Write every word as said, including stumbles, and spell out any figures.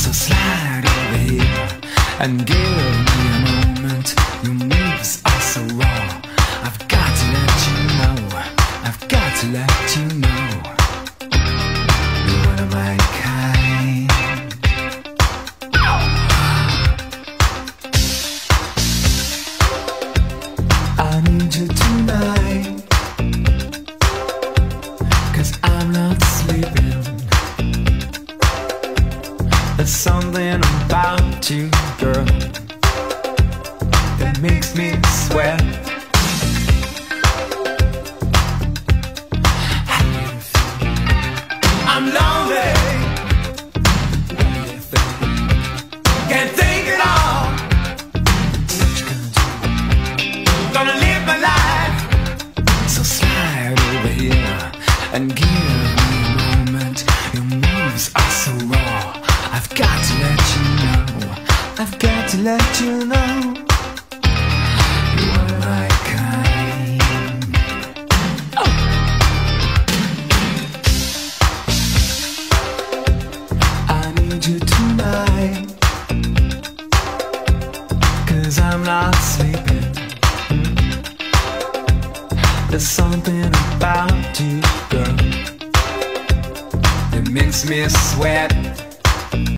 So slide over here and give me a moment. Your moves are so raw. I've got to let you know, I've got to let you know, you're one of my kind. I need you tonight, 'cause I'm not sleeping. There's something about you, girl, that makes me sweat. I'm lonely, can't think at all. Gonna live my life. So slide over here and give me a moment. Your moves are so raw. I've got to let you know, I've got to let you know, you are my kind. Oh. I need you tonight, 'cause I'm not sleeping. There's something about you, girl, that makes me sweat.